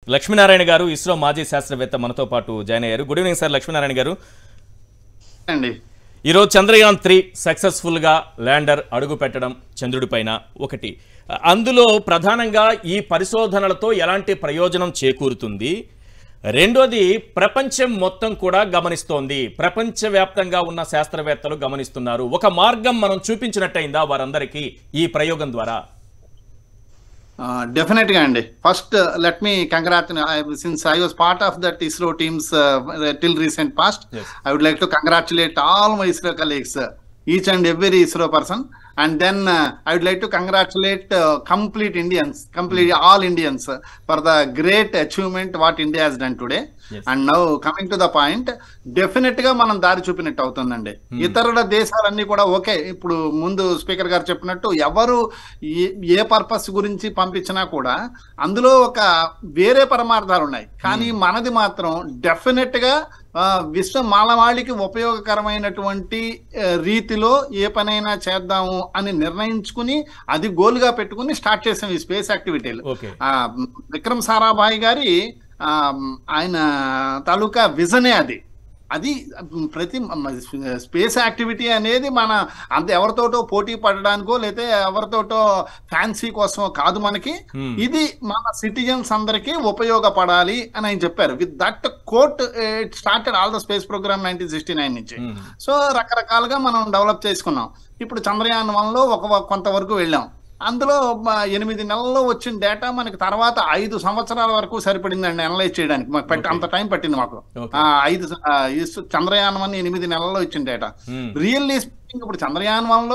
లక్ష్మీనారాయణ గారు ఇస్రో మాజీ శాస్త్రవేత్త మనతో పాటు జాయిన్ అయ్యారు. గుడ్ ఈవినింగ్ సార్ లక్ష్మీనారాయణ గారు. ఈరోజు చంద్రయాన్-3 సక్సెస్ఫుల్ గా ల్యాండర్ అడుగు పెట్టడం చంద్రుడిపైన ఒకటి. అందులో ప్రధానంగా ఈ పరిశోధనలతో ఎలాంటి ప్రయోజనం చేకూరుతుంది, రెండోది ప్రపంచం మొత్తం కూడా గమనిస్తోంది, ప్రపంచవ్యాప్తంగా ఉన్న శాస్త్రవేత్తలు గమనిస్తున్నారు, ఒక మార్గం మనం చూపించినట్టయిందా వారందరికీ ఈ ప్రయోగం ద్వారా? Definitely, Andy. First, let me congratulate, since I was part of that ISRO teams till recent past, yes. I would like to congratulate all my ISRO colleagues, each and every ISRO person. And then I would like to congratulate complete Indians, all Indians for the great achievement what India has done today. Yes. And now coming to the point, definitely గా మనం దారి చూపినట్టు అవుతుందండి. ఇతర దేశాలన్నీ కూడా okay, ఇప్పుడు ముందు speaker గారు చెప్పినట్టు ఎవరు ఏ పర్పస్ గురించి పంపించినా కూడా అందులో ఒక వేరే పరమార్థాలు ఉన్నాయి. కానీ మనది మాత్రం డెఫినెట్ గా విశ్వ మానవాళికి ఉపయోగకరమైనటువంటి రీతిలో ఏ పనైనా చేద్దాము అని నిర్ణయించుకుని అది గోల్ గా పెట్టుకుని స్టార్ట్ చేసాం ఈ స్పేస్ యాక్టివిటీలు. విక్రమ్ సారాభాయ్ గారి ఆయన తాలూకా విజనే అది ప్రతి స్పేస్ యాక్టివిటీ అనేది మన అంత ఎవరితోటో పోటీ పడడానికో లేతే ఎవరితోటో ఫ్యాన్సీ కోసమో కాదు, మనకి ఇది మన సిటిజన్స్ అందరికీ ఉపయోగపడాలి అని ఆయన చెప్పారు. With that quote it started all the space program 1969 నుంచి. సో రకరకాలుగా మనం డెవలప్ చేసుకున్నాం. ఇప్పుడు చంద్రయాన్-1లో కొంతవరకు వెళ్ళాం. అందులో 8 నెలల్లో వచ్చిన డేటా మనకి తర్వాత 5 సంవత్సరాల వరకు సరిపడిందండి అనలైజ్ చేయడానికి. మాకు అంత టైం పట్టింది మాకు. చంద్రయాన్-1 8 నెలల్లో ఇచ్చిన డేటా. రియల్లీ ఇప్పుడు చంద్రయాన్-1లో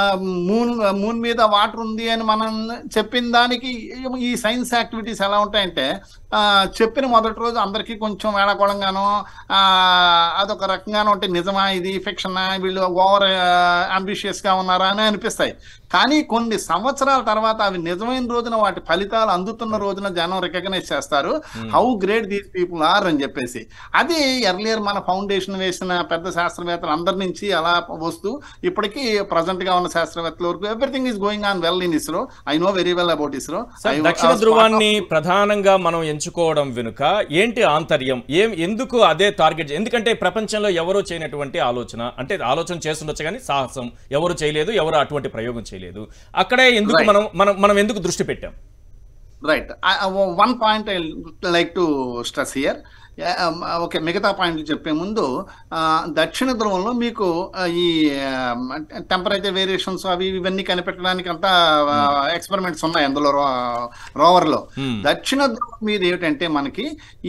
మూన్ మీద వాటర్ ఉంది అని మనం చెప్పిన దానికి ఈ సైన్స్ యాక్టివిటీస్ ఎలా ఉంటాయంటే, చెప్పిన మొదటి రోజు అందరికీ కొంచెం వేళకోళంగానో అదొక రకంగానో ఉంటే నిజమా ఇది ఫిక్షనా, వీళ్ళు ఓవర్ అంబిషియస్ గా ఉన్నారా అని అనిపిస్తాయి. కానీ కొన్ని సంవత్సరాల తర్వాత అవి నిజమైన రోజున వాటి ఫలితాలు అందుతున్న రోజున జనం రికగ్నైజ్ చేస్తారు how great these people are అని చెప్పేసి. అది ఎర్లియర్ మన ఫౌండేషన్ వేసిన పెద్ద శాస్త్రవేత్తలు అందరి నుంచి అలా వస్తూ ఇప్పటికీ ప్రజెంట్ గా ఉన్న శాస్త్రవేత్తల వరకు everything is going on well in ISRO. I know very well about ISRO. దక్షిణ ధృవాన్ని ప్రధానంగా మనం ఎంచుకోవడం వెనుక ఏంటి ఆంతర్యం, ఎందుకు అదే టార్గెట్? ఎందుకంటే ప్రపంచంలో ఎవరూ చేయనటువంటి ఆలోచన, అంటే ఆలోచన చేస్తుండొచ్చు కానీ సాహసం ఎవరు చేయలేదు, ఎవరు అటువంటి ప్రయోగం చేయలేదు. అక్కడే ఎందుకు మనం ఎందుకు దృష్టి పెట్టాం? Right, one point I like to stress here. Okay, మిగతా పాయింట్లు చెప్పే ముందు దక్షిణ ధ్రువంలో మీకు ఈ టెంపరేచర్ వేరియేషన్స్ అవి ఇవన్నీ కనిపెట్టడానికి అంతా ఎక్స్పెరిమెంట్స్ ఉన్నాయి అందులో రోవర్లో. దక్షిణ ధ్రువం మీద ఏమిటంటే మనకి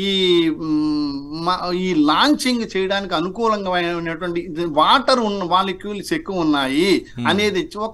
ఈ లాంచింగ్ చేయడానికి అనుకూలంగా అయినటువంటి వాటర్ ఉన్న మాలిక్యూల్స్ ఎక్కువ ఉన్నాయి అనేది ఒక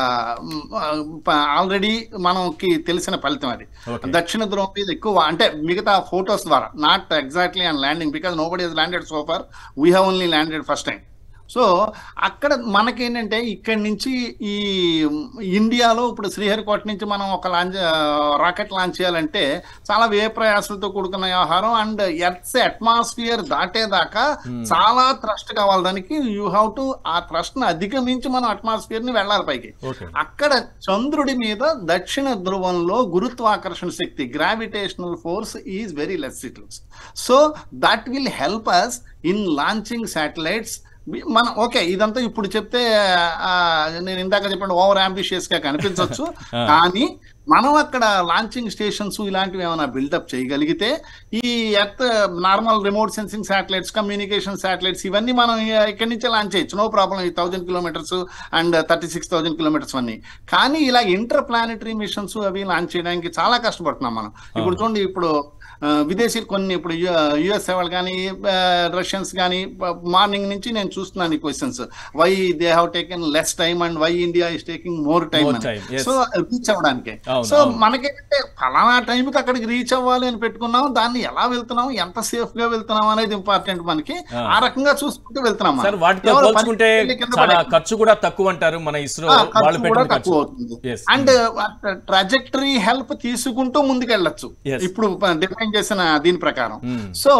ఆల్రెడీ మనకి తెలిసిన ఫలితం. అది దక్షిణ ధ్రువం మీద ఎక్కువ, అంటే మిగతా ఫోటోస్ ద్వారా, not exactly on landing, because nobody has landed so far. We have only landed first time. So అక్కడ మనకేంటంటే ఇక్కడి నుంచి ఈ ఇండియాలో ఇప్పుడు శ్రీహరికోట నుంచి మనం ఒక రాకెట్ లాంచ్ చేయాలంటే చాలా వ్యయ ప్రయాసాలతో కూడుకున్న వ్యవహారం. అండ్ ఎర్త్స్ అట్మాస్ఫియర్ దాటేదాకా చాలా థ్రస్ట్ కావాలి దానికి. యూ హ్యావ్ టు ఆ థ్రస్ట్ ని అధిగమించి మనం అట్మాస్ఫియర్ ని వెళ్ళాలి పైకి. అక్కడ చంద్రుడి మీద దక్షిణ ధ్రువంలో గురుత్వాకర్షణ శక్తి, gravitational force is very less. So that will help us in launching satellites. మనం ఓకే ఇదంతా ఇప్పుడు చెప్తే నేను ఇందాక చెప్పండి ఓవర్ అంబిషియస్ గా కనిపించవచ్చు, కానీ మనం అక్కడ లాంచింగ్ స్టేషన్స్ ఇలాంటివి ఏమైనా బిల్డప్ చేయగలిగితే ఈ earth normal remote sensing satellites, communication satellites ఇవన్నీ మనం ఇక్కడి నుంచే లాంచ్ చేయొచ్చు, నో ప్రాబ్లం. ఈ 1000 కిలోమీటర్స్ అండ్ 36,000 కిలోమీటర్స్ అన్ని. కానీ ఇలా ఇంటర్ ప్లానెటరీ మిషన్స్ అవి లాంచ్ చేయడానికి చాలా కష్టపడుతున్నాం మనం. ఇప్పుడు చూడండి, ఇప్పుడు విదేశీయులు కొన్ని, ఇప్పుడు యుఎస్ఏ వాళ్ళు కానీ రష్యన్స్ కానీ మార్నింగ్ నుంచి నేను చూస్తున్నాను ఈ questions, why they have taken less time and why India is taking more time. So reach అవ్వడానికి సో మనకేంటంటే ఫలానా టైంకి అక్కడికి రీచ్ అవ్వాలి అని పెట్టుకున్నాం, దాన్ని ఎలా వెళ్తున్నాం, ఎంత సేఫ్ గా వెళ్తున్నాం అనేది ఇంపార్టెంట్ మనకి. ఆ రకంగా చూసుకుంటూ వెళ్తున్నాం. ఖర్చు కూడా తక్కువ అంటారు మన ఇస్రో, తక్కువ అవుతుంది. అండ్ ట్రాజెక్టరీ హెల్ప్ తీసుకుంటూ ముందుకెళ్ళచ్చు ఇప్పుడు డిఫైన్ చేసిన దీని ప్రకారం. సో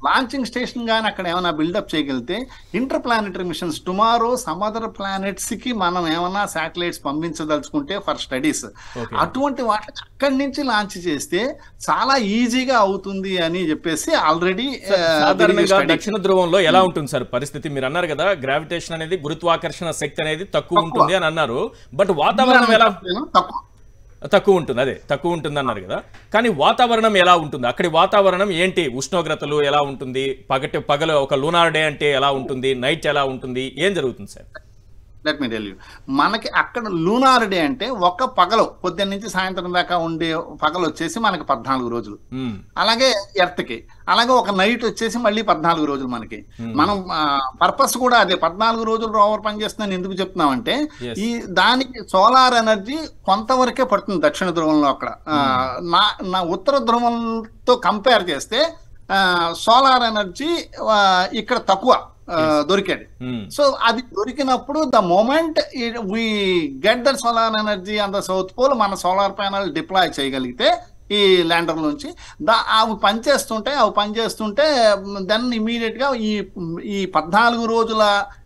లాంచింగ్ స్టేషన్ గానీ అక్కడ ఏమైనా బిల్డప్ చేయగలిగితే interplanetary missions tomorrow some other planets కి మనం ఏమైనా శాటిలైట్స్ పంపించదలుచుకుంటే ఫర్ స్టడీస్ అటువంటి వాటికి అక్కడి నుంచి లాంచ్ చేస్తే చాలా ఈజీగా అవుతుంది అని చెప్పేసి ఆల్రెడీ సాధారణంగా దక్షిణ ధ్రువంలో ఎలా ఉంటుంది సార్ పరిస్థితి? మీరు అన్నారు కదా గ్రావిటేషన్ అనేది, గురుత్వాకర్షణ శక్తి అనేది తక్కువ ఉంటుంది అని అన్నారు. బట్ వాతావరణం ఎలా తక్కువ ఉంటుంది? అదే తక్కువ ఉంటుంది అన్నారు కదా, కానీ వాతావరణం ఎలా ఉంటుంది అక్కడి వాతావరణం ఏంటి? ఉష్ణోగ్రతలు ఎలా ఉంటుంది? పగలు ఒక లూనార్ డే అంటే ఎలా ఉంటుంది? నైట్ ఎలా ఉంటుంది? ఏం జరుగుతుంది sir? Let me tell you, మనకి అక్కడ లూనార్ డే అంటే ఒక పగలు పొద్దున్న నుంచి సాయంత్రం దాకా ఉండే పగలు వచ్చేసి మనకి 14 రోజులు. అలాగే ఎర్త్ కి అలాగే ఒక నైట్ వచ్చేసి మళ్ళీ 14 రోజులు మనకి. మనం పర్పస్ కూడా అదే 14 రోజులు రోవర్ పనిచేస్తుందని ఎందుకు చెప్తున్నామంటే ఈ దానికి సోలార్ ఎనర్జీ కొంతవరకే పడుతుంది దక్షిణ ధ్రువంలో. అక్కడ నా ఉత్తర ధ్రువంతో కంపేర్ చేస్తే సోలార్ ఎనర్జీ ఇక్కడ తక్కువ దొరికేది. సో అది దొరికినప్పుడు the moment we get that solar energy on the south pole మన సోలార్ ప్యానల్ డిప్లాయ్ చేయగలిగితే ఈ ల్యాండర్ నుంచి అవి పనిచేస్తుంటే దెన్ ఇమీడియట్ గా ఈ 14 రోజుల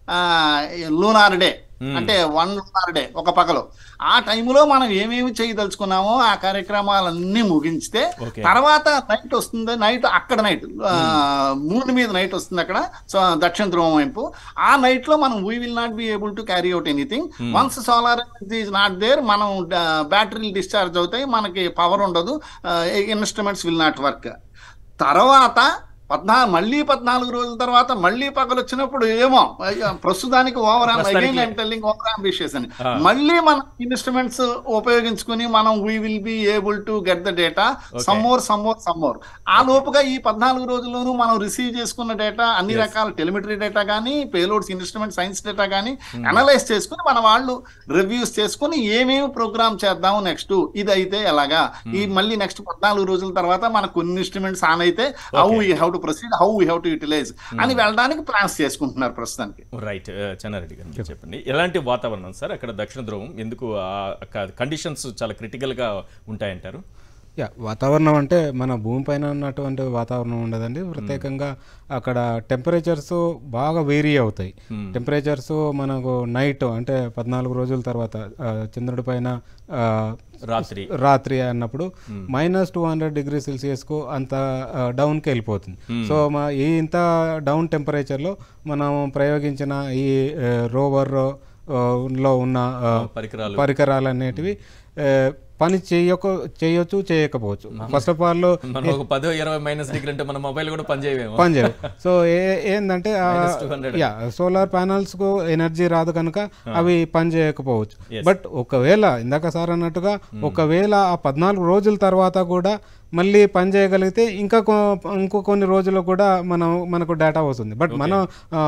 లూనార్ డే అంటే 1 లూనార్ డే ఒక పగలు ఆ టైంలో మనం ఏమేమి చేయదలుచుకున్నామో ఆ కార్యక్రమాలన్నీ ముగించితే తర్వాత నైట్ వస్తుంది. నైట్ అక్కడ నైట్ మూన్ మీద నైట్ వస్తుంది అక్కడ దక్షిణ ధ్రువం వైపు. ఆ నైట్ లో మనం we will not be able to carry out anything. Once solar energy is not there, మనం బ్యాటరీలు డిశ్చార్జ్ అవుతాయి, మనకి పవర్ ఉండదు, ఇన్స్ట్రుమెంట్స్ విల్ నాట్ వర్క్. తర్వాత మళ్ళీ 14 రోజుల తర్వాత మళ్ళీ పగలు వచ్చినప్పుడు ఏమో ప్రస్తుతానికి ఓవర్ అంబిషియస్ అని మళ్ళీ మన ఇన్స్ట్రుమెంట్స్ ఉపయోగించుకుని మనం we will be able to get the data some more. ఆ లోపుగా ఈ 14 రోజుల్లోనూ మనం రిసీవ్ చేసుకున్న డేటా అన్ని రకాల టెలిమెట్రీ డేటా కానీ పేలోడ్స్ ఇన్స్ట్రుమెంట్ సైన్స్ డేటా కానీ అనలైజ్ చేసుకుని మన వాళ్ళు రివ్యూస్ చేసుకుని ఏమేమి ప్రోగ్రామ్ చేద్దాము నెక్స్ట్ ఇది అయితే ఎలాగా ఈ మళ్ళీ నెక్స్ట్ 14 రోజుల తర్వాత మనకు కొన్ని ఇన్స్ట్రుమెంట్స్ ఆన్ అయితే proceed how we have to utilise అని వెళ్ళడానికి ప్లాన్స్ చేసుకుంటున్నారు ప్రస్తుతానికి. రైట్, చెన్నారెడ్డి గారు చెప్పండి, ఎలాంటి వాతావరణం సార్ అక్కడ దక్షిణ ధ్రువం? ఎందుకు కండిషన్స్ చాలా క్రిటికల్ గా ఉంటాయంటారు? వాతావరణం అంటే మన భూమి పైన ఉన్నటువంటి వాతావరణం ఉండదండి. ప్రత్యేకంగా అక్కడ టెంపరేచర్స్ బాగా వేరీ అవుతాయి. టెంపరేచర్స్ మనకు నైట్ అంటే 14 రోజుల తర్వాత చంద్రుడి పైన రాత్రి అన్నప్పుడు -200 డిగ్రీ సెల్సియస్కు అంత డౌన్కి వెళ్ళిపోతుంది. సో ఇంత డౌన్ టెంపరేచర్లో మనం ప్రయోగించిన ఈ రోవర్ లో ఉన్న పరికరాలు అనేటివి పని చేయొచ్చు చేయకపోవచ్చు. ఫస్ట్ ఆఫ్ ఆల్ 10-20 డిగ్రీ అంటే మన మొబైల్ కూడా పనిచేయవు. సో ఏంటంటే సోలార్ ప్యానల్స్ కు ఎనర్జీ రాదు కనుక అవి పని చేయకపోవచ్చు. బట్ ఒకవేళ ఇందాక సార్ అన్నట్టుగా ఒకవేళ ఆ 14 రోజుల తర్వాత కూడా మళ్ళీ పని చేయగలిగితే ఇంకో కొన్ని రోజులు కూడా మనకు డేటా వస్తుంది. బట్ మనం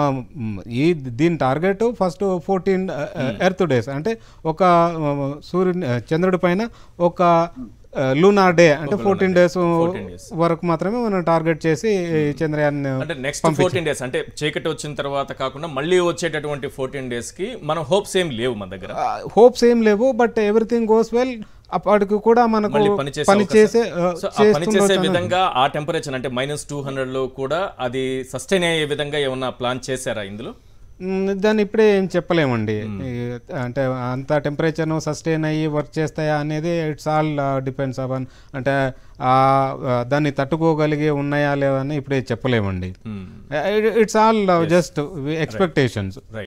దీని టార్గెట్ ఫస్ట్ 14 ఎర్త్ డేస్ అంటే ఒక చంద్రుడి పైన ఒక లూనార్ డే అంటే 14 డేస్ వరకు మాత్రమే మనం టార్గెట్ చేసి చంద్రయాన్ అంటే నెక్స్ట్ 14 డేస్ అంటే చీకటి వచ్చిన తర్వాత కాకుండా మళ్ళీ వచ్చేటటువంటి 14 డేస్ కి మనం హోప్స్ ఏం లేవు, మన దగ్గర హోప్స్ ఏం లేవు. But everything goes well. అప్పటికి కూడా మనకు పనిచేసే విధంగా ఆ టెంపరేచర్ అంటే -200 లో కూడా అది సస్టైన్ అయ్యే విధంగా ఏమన్నా ప్లాన్ చేశారా ఇందులో? దాన్ని ఇప్పుడే ఏం చెప్పలేమండి. అంటే అంత టెంపరేచర్ను సస్టైన్ అయ్యి వర్క్ చేస్తాయా అనేది ఇట్స్ ఆల్ డిపెండ్స్ అపాన్ అంటే దాన్ని తట్టుకోగలిగే ఉన్నాయా లేవని ఇప్పుడే చెప్పలేమండి. It's all just expectations.